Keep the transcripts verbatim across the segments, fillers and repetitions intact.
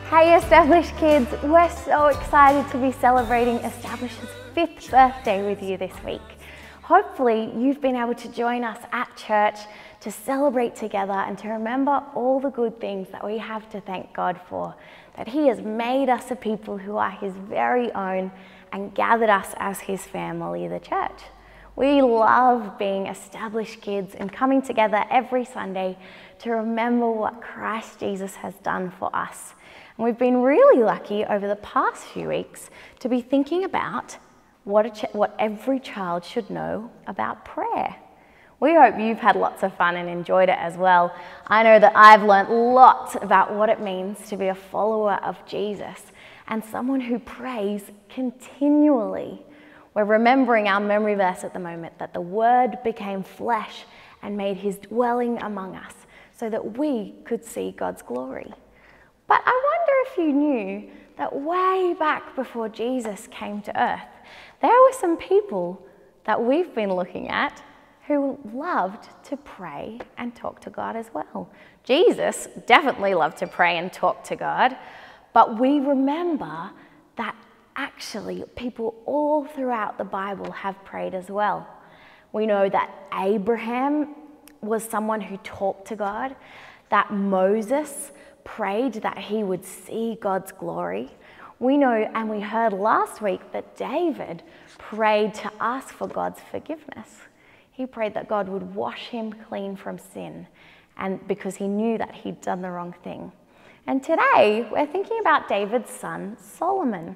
Hey Established kids, we're so excited to be celebrating Establish's fifth birthday with you this week. Hopefully you've been able to join us at church to celebrate together and to remember all the good things that we have to thank God for, that He has made us a people who are His very own and gathered us as His family, the church. We love being Established kids and coming together every Sunday to remember what Christ Jesus has done for us. And we've been really lucky over the past few weeks to be thinking about what, a ch- what every child should know about prayer. We hope you've had lots of fun and enjoyed it as well. I know that I've learnt lots about what it means to be a follower of Jesus and someone who prays continually. We're remembering our memory verse at the moment, that the Word became flesh and made His dwelling among us so that we could see God's glory. But I wonder if you knew that way back before Jesus came to earth, there were some people that we've been looking at who loved to pray and talk to God as well. Jesus definitely loved to pray and talk to God, but we remember that actually people all throughout the Bible have prayed as well. We know that Abraham was someone who talked to God, that Moses prayed that he would see God's glory. We know, and we heard last week, that David prayed to ask for God's forgiveness. He prayed that God would wash him clean from sin, and because he knew that he'd done the wrong thing. And today, we're thinking about David's son, Solomon.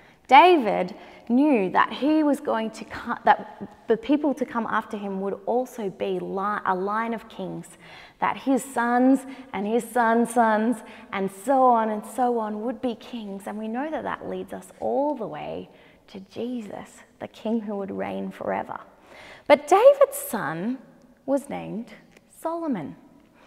David knew that he was going to cut, that the people to come after him would also be li- a line of kings, that his sons and his sons' sons and so on and so on would be kings. And we know that that leads us all the way to Jesus, the king who would reign forever. But David's son was named Solomon.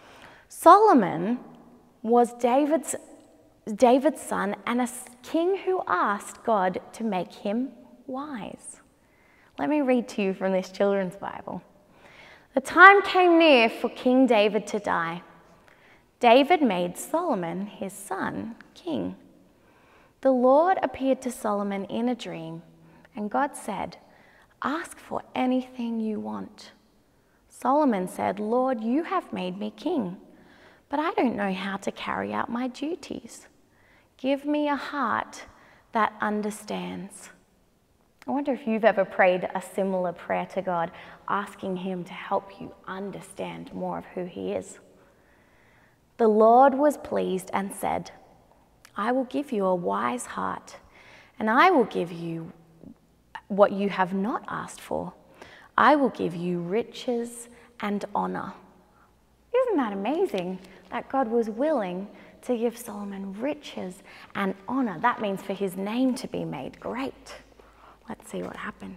Solomon was David's David's son and a king who asked God to make him wise. Let me read to you from this children's Bible. The time came near for King David to die. David made Solomon, his son, king. The Lord appeared to Solomon in a dream, and God said, "Ask for anything you want." Solomon said, "Lord, you have made me king, but I don't know how to carry out my duties. Give me a heart that understands." I wonder if you've ever prayed a similar prayer to God, asking Him to help you understand more of who He is. The Lord was pleased and said, "I will give you a wise heart, and I will give you what you have not asked for. I will give you riches and honor." Isn't that amazing that God was willing to give Solomon riches and honor? That means for his name to be made great. Let's see what happened.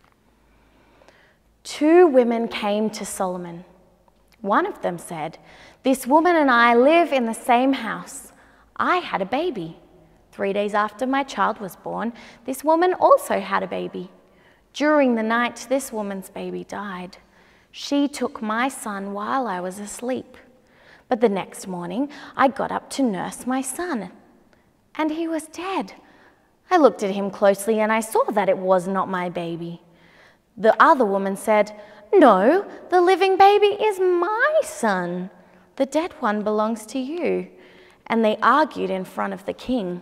Two women came to Solomon. One of them said, "This woman and I live in the same house. I had a baby. Three days after my child was born, this woman also had a baby. During the night, this woman's baby died. She took my son while I was asleep. But the next morning, I got up to nurse my son, and he was dead. I looked at him closely, and I saw that it was not my baby." The other woman said, "No, the living baby is my son. The dead one belongs to you." And they argued in front of the king.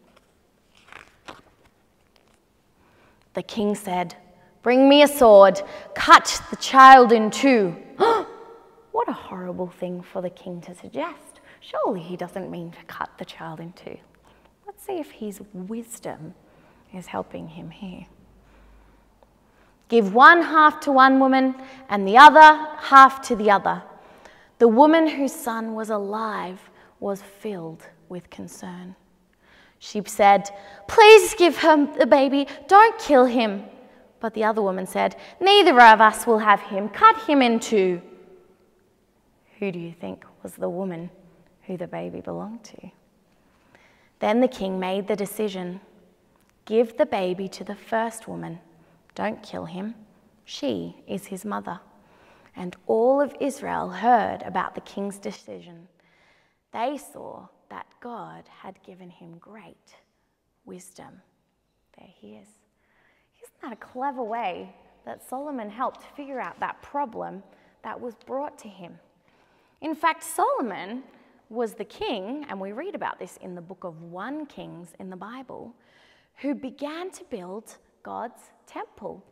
The king said, "Bring me a sword, cut the child in two." What a horrible thing for the king to suggest. Surely he doesn't mean to cut the child in two. Let's see if his wisdom is helping him here. "Give one half to one woman and the other half to the other." The woman whose son was alive was filled with concern. She said, "Please give her the baby, don't kill him." But the other woman said, "Neither of us will have him, cut him in two." Who do you think was the woman who the baby belonged to? Then the king made the decision. "Give the baby to the first woman. Don't kill him. She is his mother." And all of Israel heard about the king's decision. They saw that God had given him great wisdom. There he is. Isn't that a clever way that Solomon helped figure out that problem that was brought to him? In fact, Solomon was the king, and we read about this in the book of First Kings in the Bible, who began to build God's temple.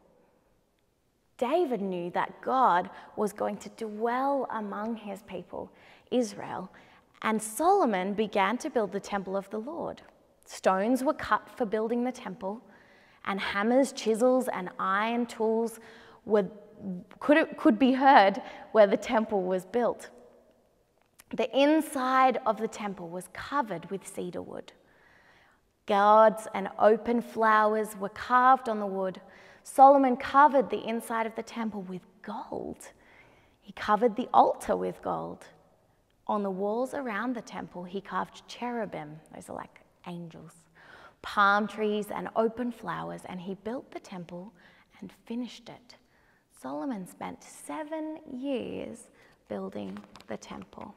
David knew that God was going to dwell among his people, Israel, and Solomon began to build the temple of the Lord. Stones were cut for building the temple, and hammers, chisels, and iron tools were, could, could be heard where the temple was built. The inside of the temple was covered with cedar wood. Gourds and open flowers were carved on the wood. Solomon covered the inside of the temple with gold. He covered the altar with gold. On the walls around the temple, he carved cherubim, those are like angels, palm trees and open flowers, and he built the temple and finished it. Solomon spent seven years building the temple.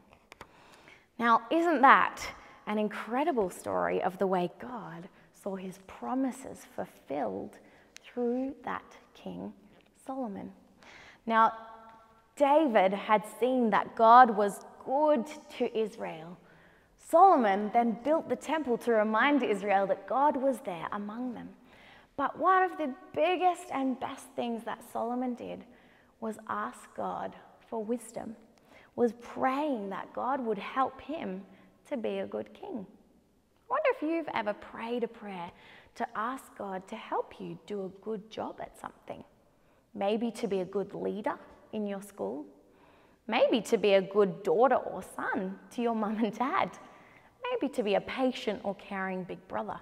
Now, isn't that an incredible story of the way God saw his promises fulfilled through that King Solomon? Now, David had seen that God was good to Israel. Solomon then built the temple to remind Israel that God was there among them. But one of the biggest and best things that Solomon did was ask God for wisdom, was praying that God would help him to be a good king. I wonder if you've ever prayed a prayer to ask God to help you do a good job at something. Maybe to be a good leader in your school. Maybe to be a good daughter or son to your mum and dad. Maybe to be a patient or caring big brother.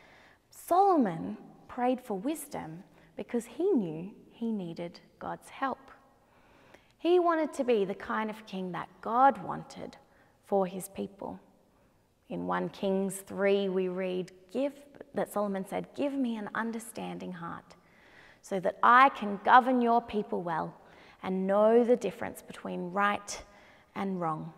Solomon prayed for wisdom because he knew he needed God's help. He wanted to be the kind of king that God wanted for his people. In First Kings three, we read give, that Solomon said, "Give me an understanding heart so that I can govern your people well and know the difference between right and wrong."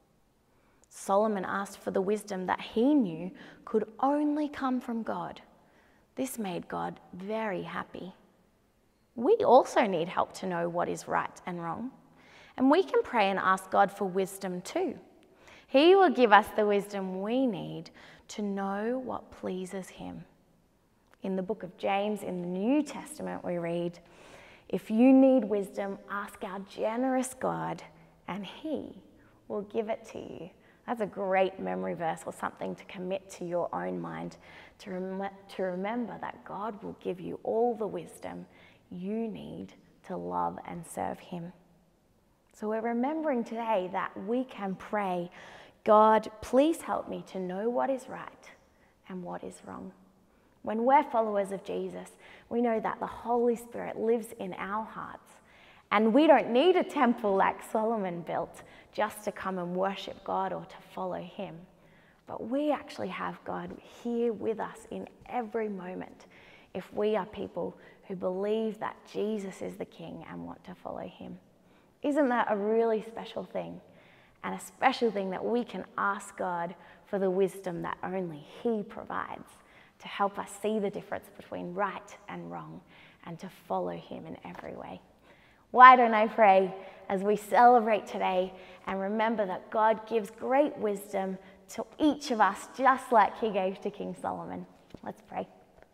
Solomon asked for the wisdom that he knew could only come from God. This made God very happy. We also need help to know what is right and wrong. And we can pray and ask God for wisdom too. He will give us the wisdom we need to know what pleases him. In the book of James in the New Testament we read, "If you need wisdom, ask our generous God, and he will give it to you." That's a great memory verse, or something to commit to your own mind, to, rem- to remember that God will give you all the wisdom you need to love and serve him. So we're remembering today that we can pray, "God, please help me to know what is right and what is wrong." When we're followers of Jesus, we know that the Holy Spirit lives in our hearts, and we don't need a temple like Solomon built just to come and worship God or to follow him. But we actually have God here with us in every moment if we are people who believe that Jesus is the King and want to follow him. Isn't that a really special thing? And a special thing that we can ask God for the wisdom that only he provides to help us see the difference between right and wrong and to follow him in every way. Why don't I pray as we celebrate today and remember that God gives great wisdom to each of us, just like he gave to King Solomon. Let's pray.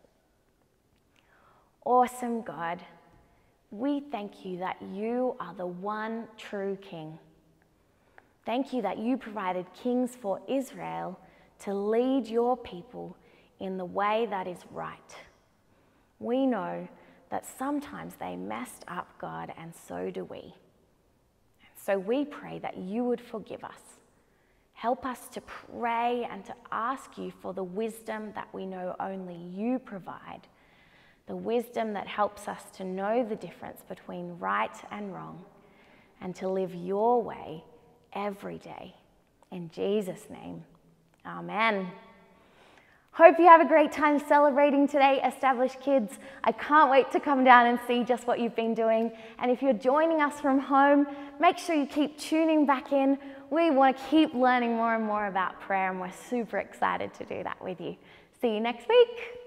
Awesome God, we thank you that you are the one true King. Thank you that you provided kings for Israel to lead your people in the way that is right. We know that sometimes they messed up, God, and so do we. And so we pray that you would forgive us. Help us to pray and to ask you for the wisdom that we know only you provide, the wisdom that helps us to know the difference between right and wrong and to live your way every day. In Jesus' name, amen. Hope you have a great time celebrating today, Established Kids. I can't wait to come down and see just what you've been doing. And if you're joining us from home, make sure you keep tuning back in. We want to keep learning more and more about prayer, and we're super excited to do that with you. See you next week.